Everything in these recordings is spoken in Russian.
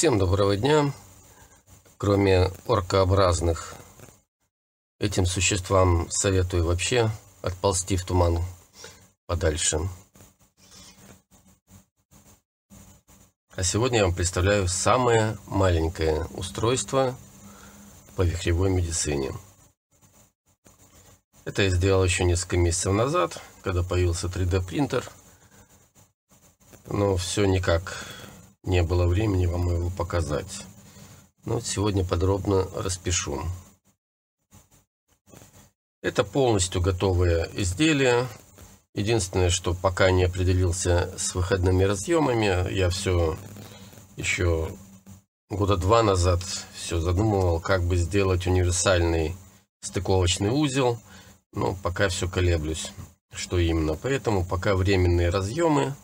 Всем доброго дня. Кроме оркообразных, этим существам советую вообще отползти в туман подальше. А сегодня я вам представляю самое маленькое устройство по вихревой медицине. Это я сделал еще несколько месяцев назад, когда появился 3D принтер. Но все никак не было времени вам его показать. Но сегодня подробно распишу. Это полностью готовое изделие. Единственное, что пока не определился с выходными разъемами, я все еще года 2 назад все задумывал, как бы сделать универсальный стыковочный узел, но пока все колеблюсь, что именно. Поэтому пока временные разъемы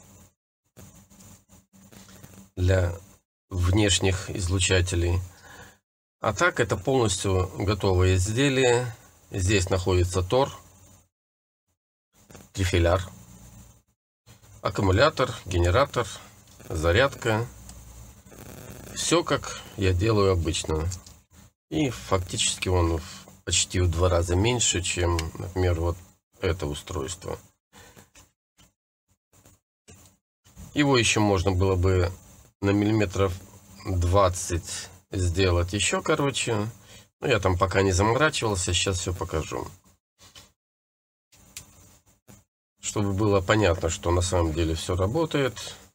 для внешних излучателей. А так это полностью готовое изделие. Здесь находится тор, трифиляр, аккумулятор, генератор, зарядка. Все как я делаю обычно. И фактически он почти в 2 раза меньше, чем, например, вот это устройство. Его еще можно было бы на миллиметров 20 сделать еще короче. Но я там пока не заморачивался, сейчас все покажу. Чтобы было понятно, что на самом деле все работает.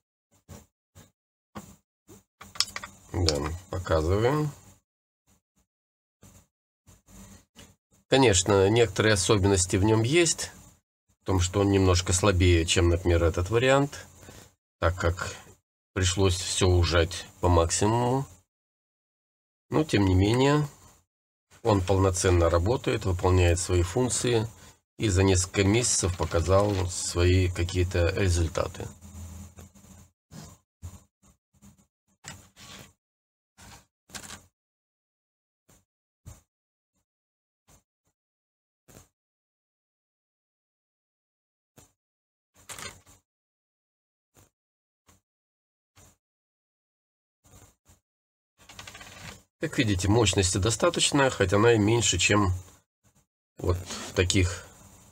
Да, показываем. Конечно, некоторые особенности в нем есть. В том, что он немножко слабее, чем, например, этот вариант. Так как пришлось все ужать по максимуму. Но, тем не менее, он полноценно работает, выполняет свои функции. И за несколько месяцев показал свои какие-то результаты. Как видите, мощности достаточно, хотя она и меньше, чем вот в таких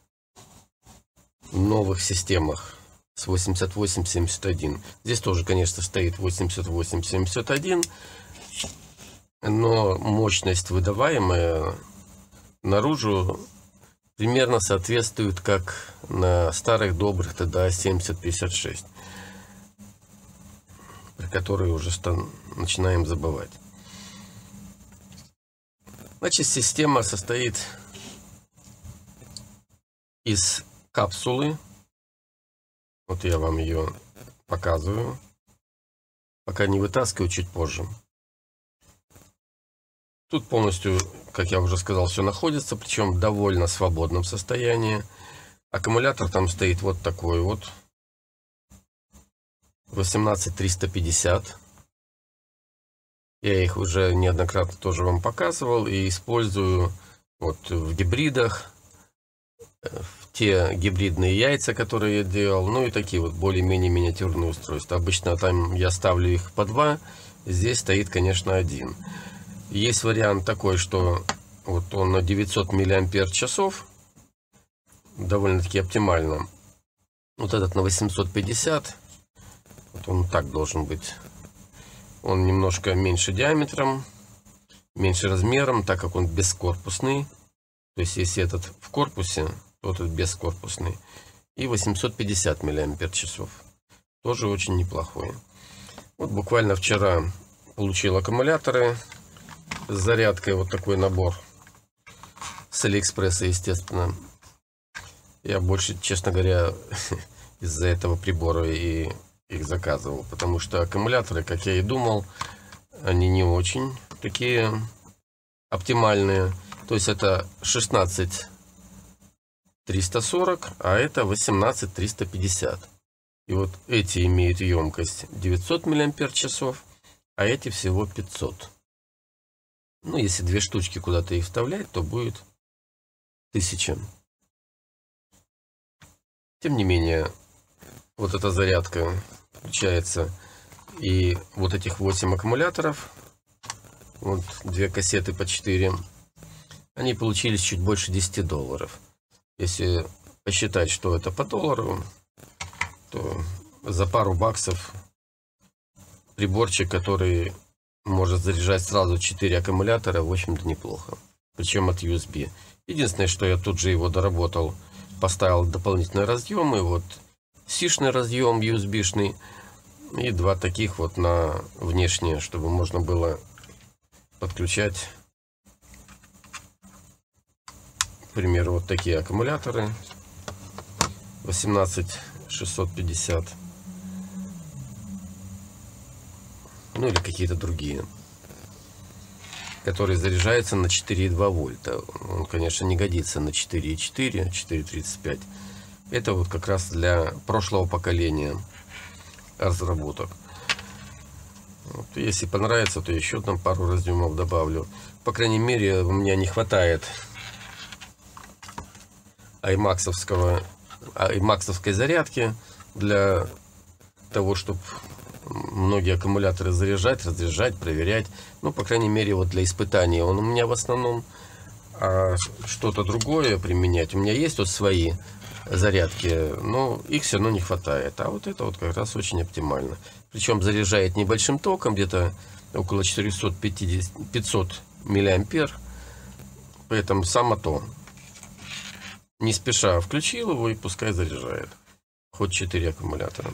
новых системах с 8871. Здесь тоже, конечно, стоит 8871, но мощность, выдаваемая наружу, примерно соответствует как на старых добрых TDA 7056, про которые уже начинаем забывать. Значит, система состоит из капсулы. Вот я вам ее показываю. Пока не вытаскиваю, чуть позже. Тут полностью, как я уже сказал, все находится, причем в довольно свободном состоянии. Аккумулятор там стоит вот такой вот. 18350. Я их уже неоднократно тоже вам показывал и использую вот в гибридах, в те гибридные яйца, которые я делал, ну и такие вот более-менее миниатюрные устройства. Обычно там я ставлю их по 2, здесь стоит, конечно, 1. Есть вариант такой, что вот он на 900 мАч, довольно-таки оптимально. Вот этот на 850, вот он так должен быть. Он немножко меньше диаметром, меньше размером, так как он бескорпусный. То есть, если этот в корпусе, то этот бескорпусный. И 850 мАч. Тоже очень неплохой. Вот буквально вчера получил аккумуляторы с зарядкой. Вот такой набор. С Алиэкспресса, естественно. Я больше, честно говоря, из-за этого прибора и их заказывал, потому что аккумуляторы, как я и думал, они не очень такие оптимальные. То есть это 16340, а это 18350. И вот эти имеют емкость 900 мАч, а эти всего 500. Ну, если 2 штучки куда-то их вставлять, то будет 1000. Тем не менее, вот эта зарядка включается И вот этих 8 аккумуляторов, вот 2 кассеты по 4, они получились чуть больше $10. Если посчитать, что это по доллару, то за пару баксов приборчик, который может заряжать сразу 4 аккумулятора, в общем-то неплохо. Причем от USB. Единственное, что я тут же его доработал, поставил дополнительные разъемы. Вот сишный разъем USB-шный. И 2 таких вот на внешние, чтобы можно было подключать, к примеру, вот такие аккумуляторы 18650, ну или какие-то другие, которые заряжаются на 4,2 вольта. Он, конечно, не годится на 4,4, 4,35. Это вот как раз для прошлого поколения разработок. Вот, если понравится, то еще там пару разъемов добавлю. По крайней мере, у меня не хватает аймаксовской зарядки для того, чтобы многие аккумуляторы заряжать, разряжать, проверять. Ну, по крайней мере, вот для испытаний он у меня в основном. А что-то другое применять, у меня есть вот свои зарядки, но их все равно не хватает. А вот это вот как раз очень оптимально. Причем заряжает небольшим током, где-то около 450-500 миллиампер. Поэтому само то. Не спеша включил его и пускай заряжает. Хоть 4 аккумулятора.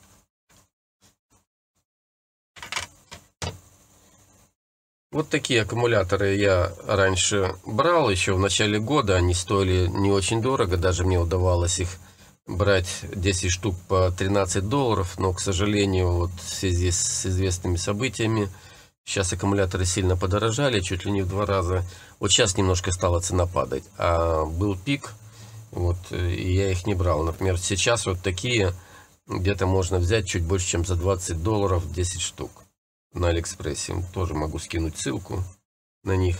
Вот такие аккумуляторы я раньше брал, еще в начале года. Они стоили не очень дорого, даже мне удавалось их брать 10 штук по $13. Но, к сожалению, вот в связи с известными событиями, сейчас аккумуляторы сильно подорожали, чуть ли не в 2 раза. Вот сейчас немножко стала цена падать, а был пик, вот, и я их не брал. Например, сейчас вот такие где-то можно взять чуть больше, чем за $20 10 штук. На Алиэкспрессе. Тоже могу скинуть ссылку на них.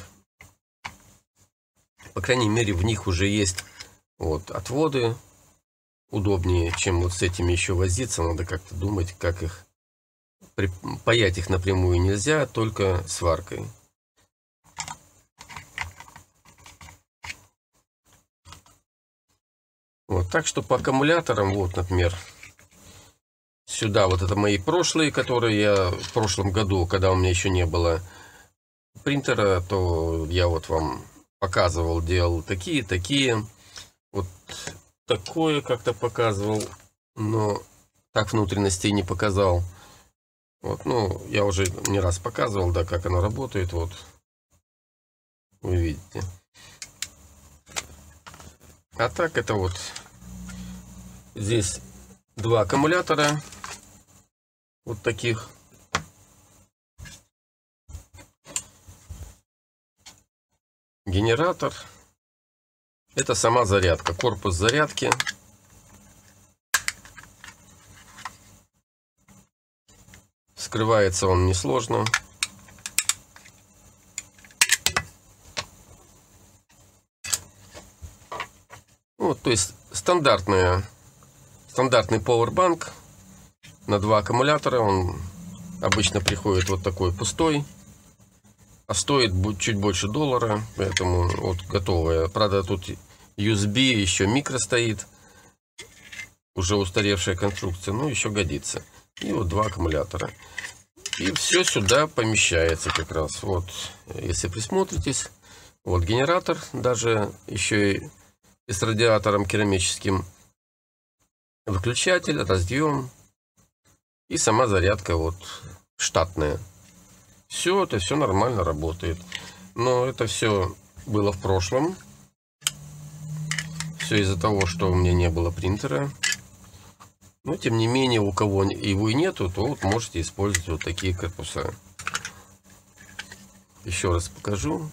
По крайней мере, в них уже есть вот отводы. Удобнее, чем вот с этими еще возиться. Надо как-то думать, как их паять. Их напрямую нельзя, только сваркой. Вот, так что по аккумуляторам, вот, например, сюда вот это мои прошлые, которые я в прошлом году, когда у меня еще не было принтера, то я вот вам показывал, делал такие. Вот такое как-то показывал, но так внутренностей не показал. Вот, ну, я уже не раз показывал, да, как оно работает, вот. Вы видите. А так это вот здесь 2 аккумулятора. Вот таких. Генератор. Это сама зарядка, корпус зарядки. Скрывается он несложно. Вот, то есть стандартный powerbank на 2 аккумулятора. Он обычно приходит вот такой пустой, а стоит чуть больше $1, поэтому вот готовая. Правда, тут USB, еще микро стоит, уже устаревшая конструкция, но еще годится. И вот 2 аккумулятора, и все сюда помещается как раз. Вот, если присмотритесь, вот генератор, даже еще и с радиатором керамическим, выключатель, разъем и сама зарядка вот штатная. Все это все нормально работает. Но это все было в прошлом. Все из-за того, что у меня не было принтера. Но тем не менее, у кого его и нету, то вот можете использовать вот такие корпуса. Еще раз покажу.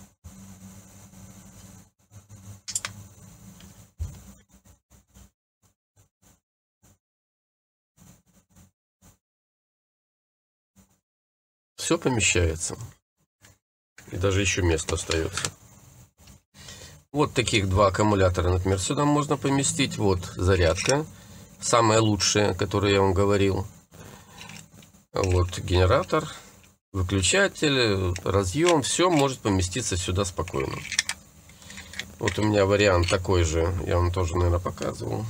Все помещается. И даже еще место остается. Вот таких 2 аккумулятора, например, сюда можно поместить. Вот зарядка. Самая лучшая, которую я вам говорил. Вот генератор, выключатель, разъем, все может поместиться сюда спокойно. Вот у меня вариант такой же, я вам тоже, наверное, показывал.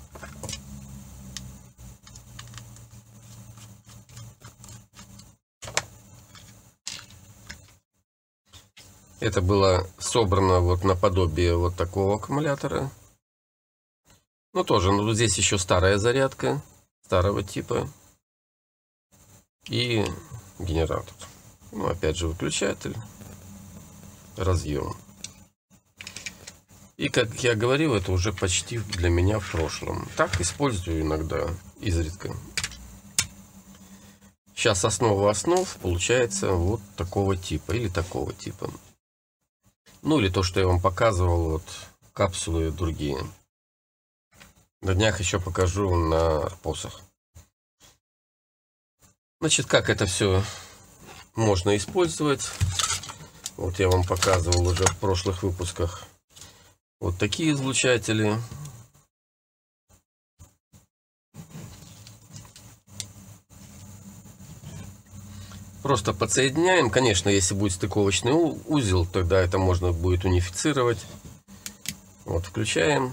Это было собрано вот наподобие вот такого аккумулятора. Ну тоже, ну здесь еще старая зарядка, старого типа. И генератор. Ну опять же выключатель, разъем. И как я говорил, это уже почти для меня в прошлом. Так использую иногда, изредка. Сейчас основа основ получается вот такого типа или такого типа. Ну или то, что я вам показывал, вот капсулы другие. На днях еще покажу на арпосах. Значит, как это все можно использовать. Вот я вам показывал уже в прошлых выпусках. Вот такие излучатели. Просто подсоединяем. Конечно, если будет стыковочный узел, тогда это можно будет унифицировать. Вот, включаем.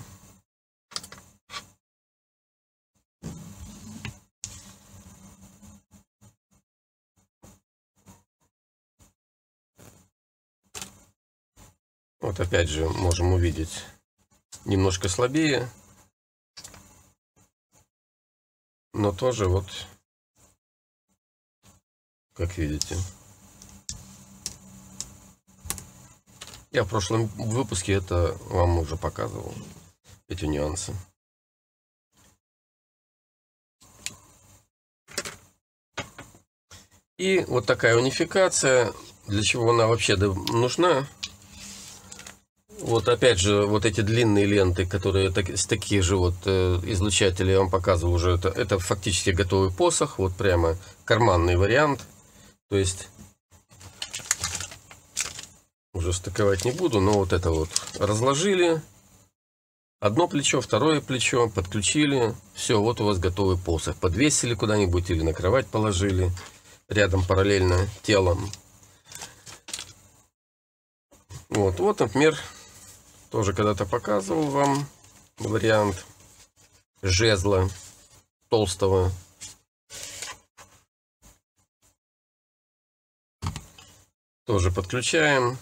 Вот опять же можем увидеть немножко слабее, но тоже вот, как видите. Я в прошлом выпуске это вам уже показывал, эти нюансы. И вот такая унификация, для чего она вообще нужна. Вот опять же, вот эти длинные ленты, которые с таких же вот излучателей я вам показывал уже, это фактически готовый посох, вот прямо карманный вариант. То есть, уже стыковать не буду, но вот это вот разложили. Одно плечо, второе плечо, подключили. Все, вот у вас готовый посох. Подвесили куда-нибудь или на кровать положили. Рядом параллельно телом. Вот, например, тоже когда-то показывал вам вариант жезла толстого. Тоже подключаем.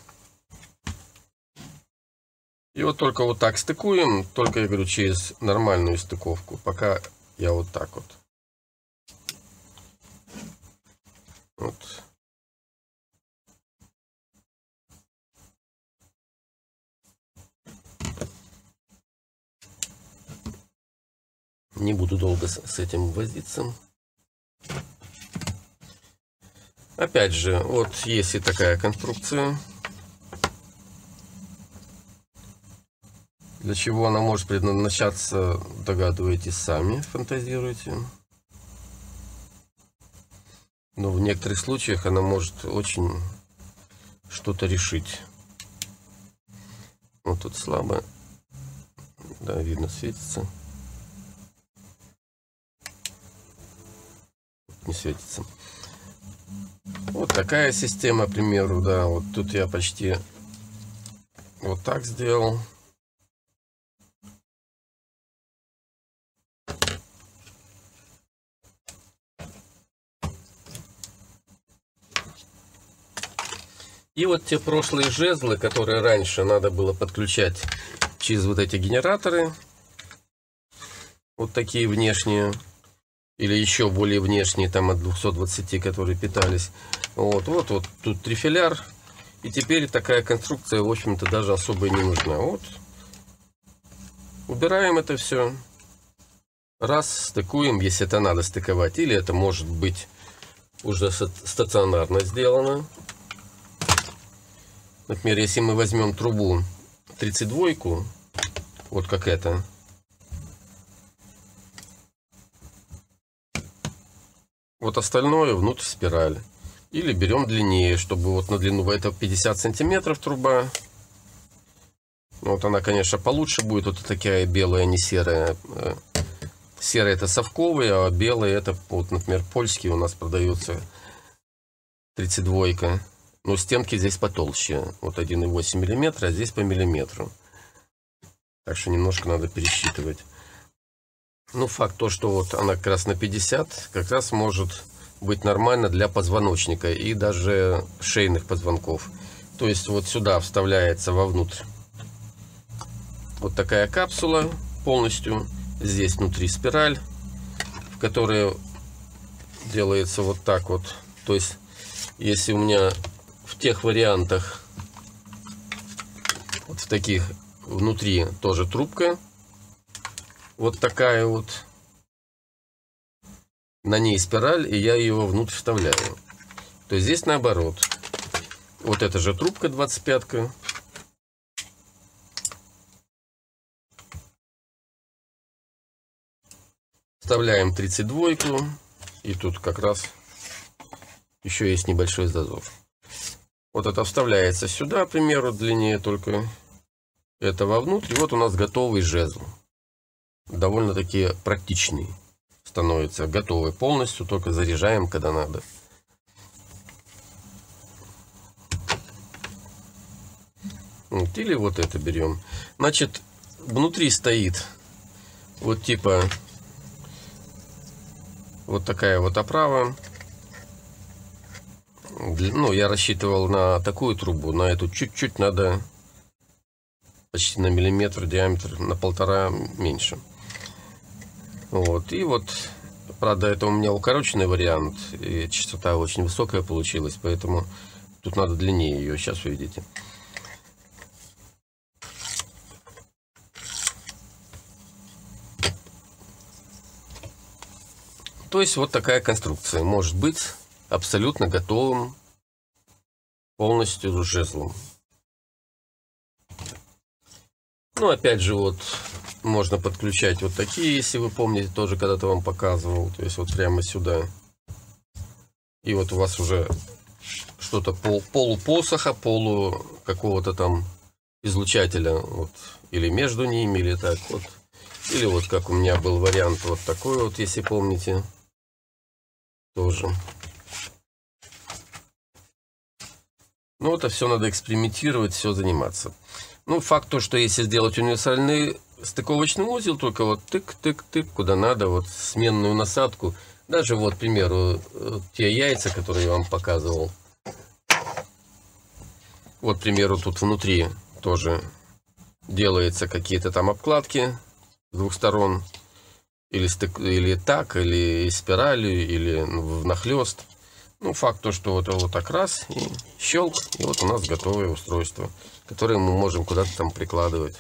И вот только вот так стыкуем. Только, я говорю, через нормальную стыковку. Пока я вот так вот. Вот. Не буду долго с этим возиться. Опять же, вот есть и такая конструкция. Для чего она может предназначаться, догадываетесь сами, фантазируете. Но в некоторых случаях она может очень что-то решить. Вот тут слабо. Да, видно, светится. Не светится. Вот такая система, к примеру, да. Вот тут я почти вот так сделал. И вот те прошлые жезлы, которые раньше надо было подключать через вот эти генераторы, вот такие внешние, или еще более внешние, там от 220, которые питались. Вот тут трифиляр, и теперь такая конструкция, в общем-то, даже особо и не нужна. Вот, убираем это все, раз, стыкуем, если это надо стыковать, или это может быть уже стационарно сделано. Например, если мы возьмем трубу 32, вот как это, вот остальное внутрь спираль. Или берем длиннее, чтобы вот на длину, это 50 сантиметров труба. Вот она, конечно, получше будет, вот такая белая, не серая Серый это совковый, а белый это, вот, например, польский у нас продается 32. Но стенки здесь потолще. Вот 1,8 мм, а здесь по миллиметру. Так что немножко надо пересчитывать. Ну, факт то, что вот она как раз на 50, как раз может быть нормально для позвоночника и даже шейных позвонков. То есть вот сюда вставляется вовнутрь вот такая капсула полностью. Здесь внутри спираль, в которой делается вот так вот. То есть если у меня в тех вариантах, вот в таких, внутри тоже трубка, вот такая вот, на ней спираль, и я ее внутрь вставляю. То есть здесь наоборот. Вот эта же трубка 25-ка. Вставляем 32-ку. И тут как раз еще есть небольшой зазор. Вот это вставляется сюда, к примеру, длиннее только это вовнутрь. И вот у нас готовый жезл. Довольно-таки практичный становится. Готовый полностью, только заряжаем, когда надо. Вот, или вот это берем. Значит, внутри стоит вот типа вот такая вот оправа. Ну, я рассчитывал на такую трубу, на эту чуть-чуть надо почти на миллиметр диаметр, на 1,5 меньше. Вот, и вот, правда, это у меня укороченный вариант, и частота очень высокая получилась, поэтому тут надо длиннее ее, сейчас увидите. То есть вот такая конструкция может быть абсолютно готовым полностью жезлом. Ну, опять же, вот можно подключать вот такие, если вы помните, тоже когда-то вам показывал. То есть вот прямо сюда. И вот у вас уже что-то полупосоха, полу какого-то там излучателя. Вот, или между ними, или так вот. Или вот как у меня был вариант вот такой вот, если помните. Тоже. Ну, это все надо экспериментировать, все заниматься. Ну, факт то, что если сделать универсальный стыковочный узел, только вот тык-тык-тык, куда надо, вот сменную насадку. Даже вот, к примеру, те яйца, которые я вам показывал. Вот, к примеру, тут внутри тоже делаются какие-то там обкладки с двух сторон. Или так, или спиралью, или внахлёст. Ну, факт то, что вот так раз, и щелк, и вот у нас готовое устройство, которое мы можем куда-то там прикладывать.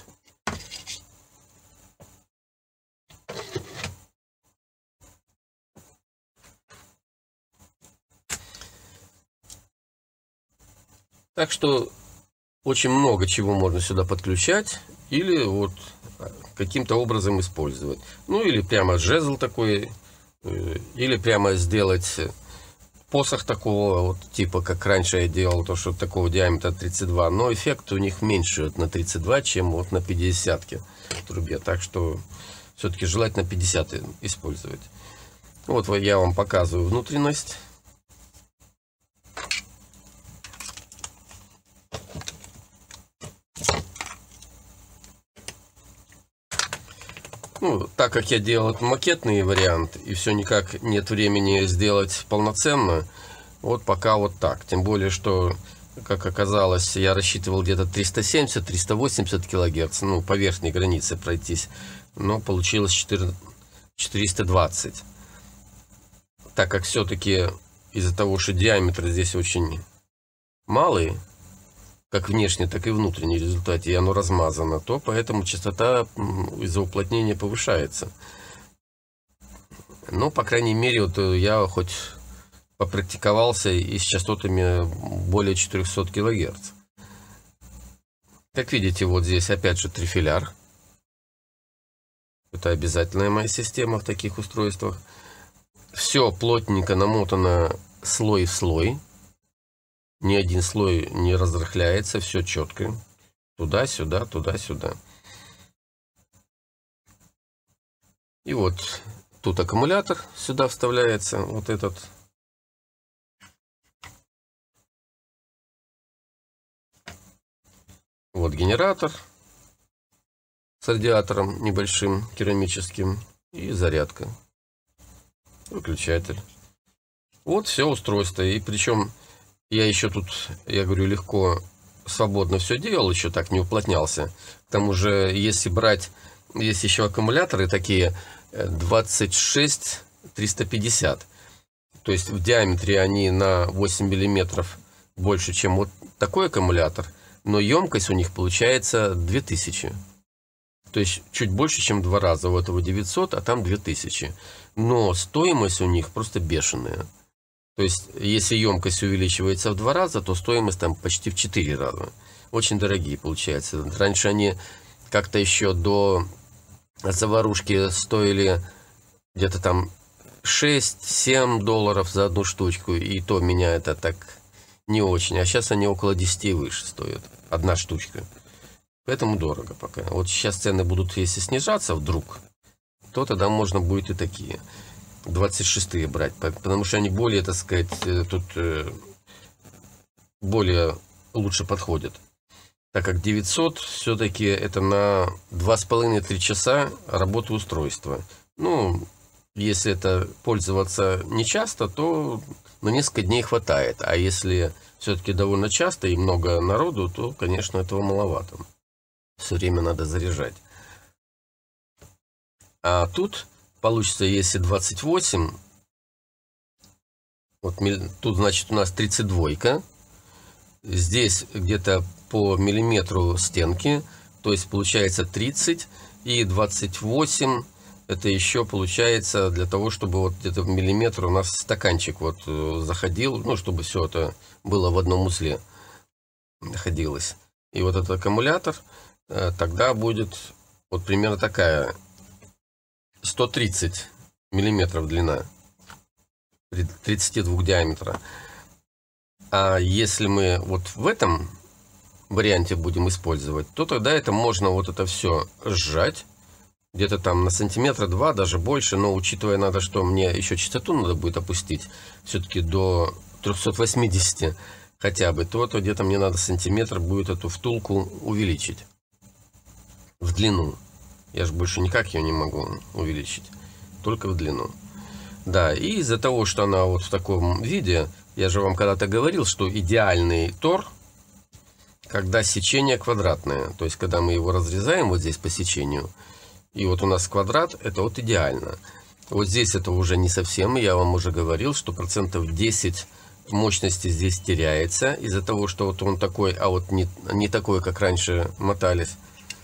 Так что очень много чего можно сюда подключать или вот каким-то образом использовать. Ну, или прямо жезл такой, или прямо сделать посох такого вот типа, как раньше я делал, то что такого диаметра 32, но эффект у них меньше на 32, чем вот на 50-ке трубе. Так что все-таки желательно 50 использовать. Вот я вам показываю внутренность. Ну, так как я делал макетный вариант, и все никак нет времени сделать полноценно, вот пока вот так. Тем более, что, как оказалось, я рассчитывал где-то 370-380 кГц, ну, по верхней границе пройтись, но получилось 420. Так как все-таки из-за того, что диаметр здесь очень малый, как внешне, так и внутренне в результате, и оно размазано, то поэтому частота из-за уплотнения повышается. Но, по крайней мере, вот я хоть попрактиковался и с частотами более 400 кГц. Как видите, вот здесь опять же трифиляр. Это обязательная моя система в таких устройствах. Все плотненько намотано слой в слой. Ни один слой не разрыхляется, все четко. Туда-сюда, туда-сюда. И вот тут аккумулятор сюда вставляется, вот этот. Вот генератор с радиатором небольшим, керамическим, и зарядка, выключатель. Вот все устройство. И причем я еще тут, я говорю, легко, свободно все делал, еще так не уплотнялся. К тому же, если брать, есть еще аккумуляторы такие 26-350. То есть в диаметре они на 8 миллиметров больше, чем вот такой аккумулятор. Но емкость у них получается 2000. То есть чуть больше, чем в 2 раза. У этого 900, а там 2000. Но стоимость у них просто бешеная. То есть если емкость увеличивается в 2 раза, то стоимость там почти в 4 раза. Очень дорогие получается. Раньше они как-то еще до заварушки стоили где-то там $6-7 за одну штучку. И то меня это так не очень. А сейчас они около 10 и выше стоят. Одна штучка. Поэтому дорого пока. Вот сейчас цены будут, если снижаться вдруг, то тогда можно будет и такие 26-е брать. Потому что они более, так сказать, тут более лучше подходят. Так как 900 все-таки это на 2,5-3 часа работы устройства. Ну, если это пользоваться не часто, то на несколько дней хватает. А если все-таки довольно часто и много народу, то, конечно, этого маловато. Все время надо заряжать. А тут получится, если 28, вот тут, значит, у нас 32. Здесь где-то по миллиметру стенки, то есть получается 30 и 28. Это еще получается для того, чтобы вот где-то в миллиметр у нас стаканчик вот заходил, ну, чтобы все это было в одном узле находилось. И вот этот аккумулятор тогда будет вот примерно такая 130 миллиметров длина, 32 диаметра. А если мы вот в этом варианте будем использовать, то тогда это можно вот это все сжать где-то там на сантиметра 2, даже больше, но учитывая надо, что мне еще частоту надо будет опустить все-таки до 380 хотя бы, то где-то мне надо сантиметр будет эту втулку увеличить в длину. Я же больше никак ее не могу увеличить, только в длину. Да, и из-за того, что она вот в таком виде, я же вам когда-то говорил, что идеальный тор, когда сечение квадратное, то есть когда мы его разрезаем вот здесь по сечению, и вот у нас квадрат, это вот идеально. Вот здесь это уже не совсем, я вам уже говорил, что 10% мощности здесь теряется, из-за того, что вот он такой, а вот не такой, как раньше мотались.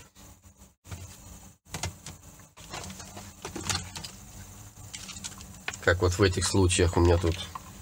Как вот в этих случаях у меня тут.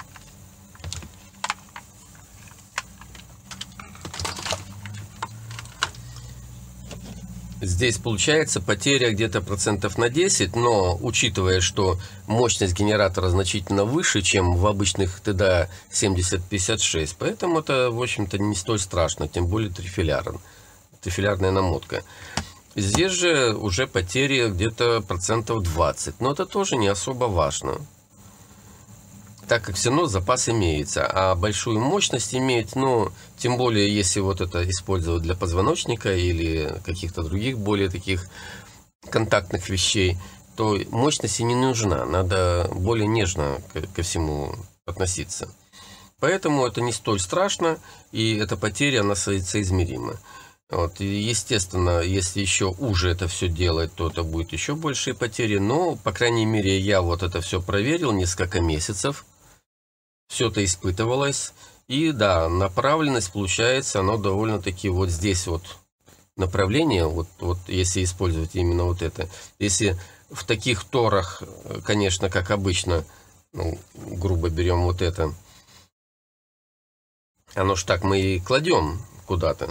Здесь получается потеря где-то процентов на 10, но учитывая, что мощность генератора значительно выше, чем в обычных TDA 7056, поэтому это, в общем-то, не столь страшно, тем более трифилярная намотка. Здесь же уже потери где-то процентов 20, но это тоже не особо важно, так как все равно запас имеется, а большую мощность иметь, ну, тем более, если вот это использовать для позвоночника или каких-то других более таких контактных вещей, то мощности не нужна, надо более нежно ко всему относиться. Поэтому это не столь страшно, и эта потеря, она соизмерима. Вот, и естественно, если еще уже это все делать, то это будет еще большие потери, но, по крайней мере, я вот это все проверил несколько месяцев. Все это испытывалось. И да, направленность получается, оно довольно-таки вот здесь вот направление, вот если использовать именно вот это. Если в таких торах, конечно, как обычно, ну, грубо берем вот это, оно ж так мы и кладем куда-то,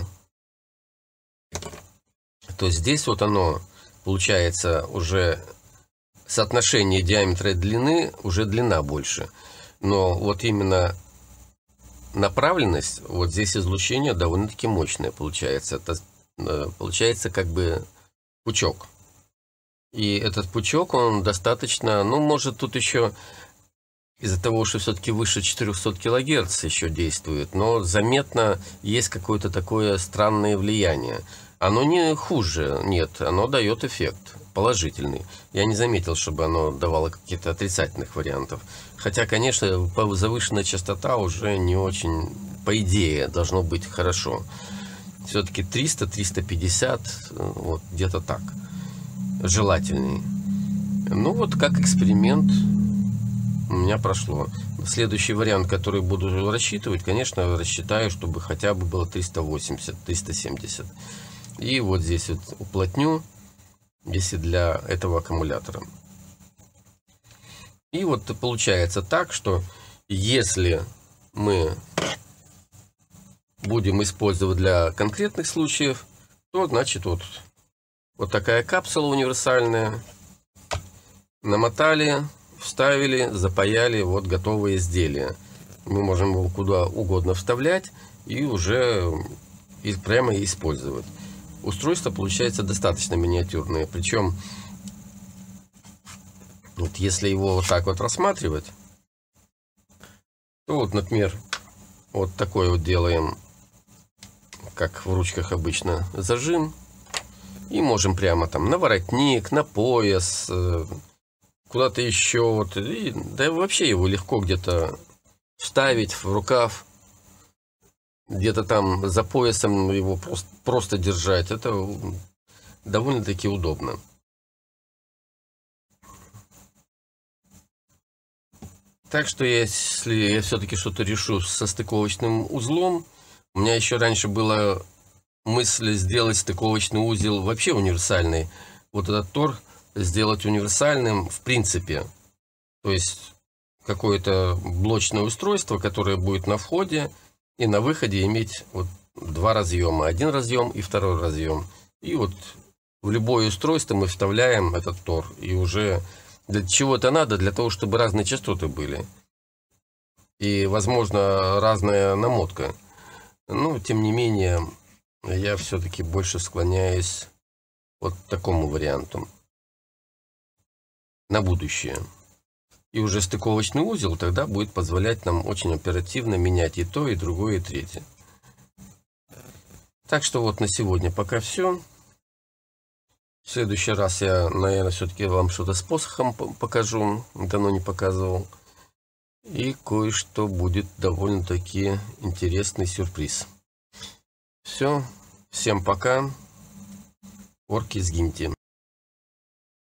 то здесь вот оно получается уже соотношение диаметра и длины, уже длина больше. Но вот именно направленность, вот здесь излучение довольно-таки мощное получается. Это получается как бы пучок. И этот пучок, он достаточно, ну, может, тут еще из-за того, что все-таки выше 400 кГц еще действует, но заметно есть какое-то такое странное влияние. Оно не хуже, нет, оно дает эффект положительный. Я не заметил, чтобы оно давало каких-то отрицательных вариантов. Хотя, конечно, завышенная частота уже не очень, по идее, должно быть хорошо. Все-таки 300-350, вот где-то так, желательней. Ну вот, как эксперимент у меня прошло. Следующий вариант, который буду рассчитывать, конечно, рассчитаю, чтобы хотя бы было 380-370. И вот здесь вот уплотню, если для этого аккумулятора. И вот получается так, что если мы будем использовать для конкретных случаев, то значит вот такая капсула универсальная. Намотали, вставили, запаяли, вот готовое изделие. Мы можем его куда угодно вставлять и уже прямо использовать. Устройство получается достаточно миниатюрное. Причем, вот если его вот так вот рассматривать, то вот, например, вот такой вот делаем, как в ручках обычно, зажим. И можем прямо там на воротник, на пояс, куда-то еще. Вот, и, да вообще его легко где-то вставить в рукав. Где-то там за поясом его просто держать. Это довольно-таки удобно. Так что если я все-таки что-то решу со стыковочным узлом, у меня еще раньше была мысль сделать стыковочный узел вообще универсальный. Вот этот тор сделать универсальным в принципе. То есть какое-то блочное устройство, которое будет на входе и на выходе иметь вот два разъема. Один разъем и второй разъем. И вот в любое устройство мы вставляем этот тор. И уже для чего это надо? Для того, чтобы разные частоты были. И, возможно, разная намотка. Но, тем не менее, я все-таки больше склоняюсь вот к такому варианту на будущее. И уже стыковочный узел тогда будет позволять нам очень оперативно менять и то, и другое, и третье. Так что вот на сегодня пока все. В следующий раз я, наверное, все-таки вам что-то с посохом покажу. Давно не показывал. И кое-что будет довольно-таки интересный сюрприз. Все. Всем пока. Орки, сгиньте.